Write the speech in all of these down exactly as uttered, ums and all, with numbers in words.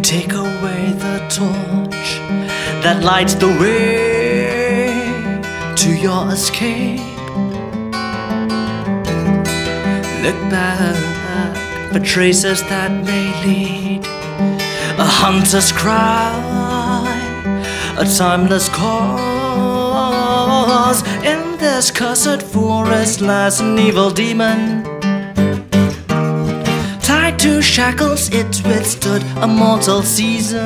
take away the torch that lights the way to your escape. Look back for traces that may lead, a hunter's cry, a timeless cause. In this cursed forest lies an evil demon. Tied to shackles, it withstood a mortal season.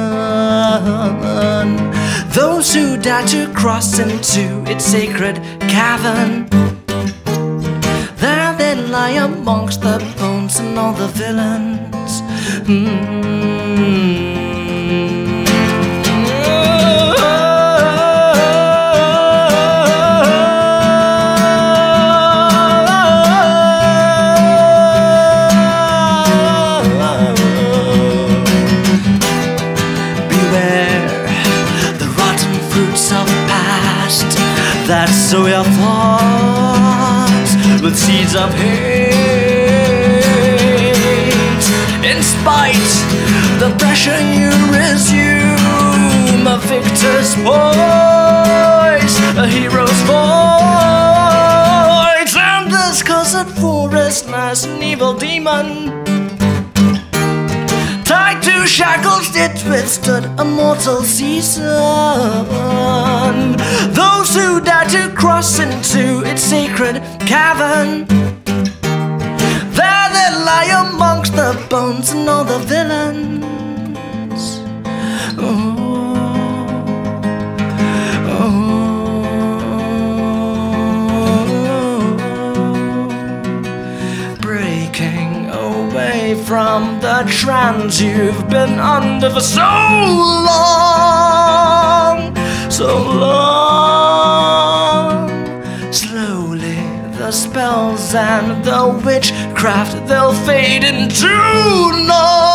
Those who dare to cross into its sacred cavern, there they lie amongst the bones and all the villains. Mm-hmm. That sow your thoughts with seeds of hate. In spite the pressure, you resume a victor's voice, a hero's voice. And this cursed forest lies an evil demon. Tied to shackles, it withstood a mortal season. Those who dare to cross into its sacred cavern, there they lie amongst the bones and all the villains. Oh, oh. Breaking away from the trance you've been under for so long, so long. Slowly the spells and the witchcraft, they'll fade into naught.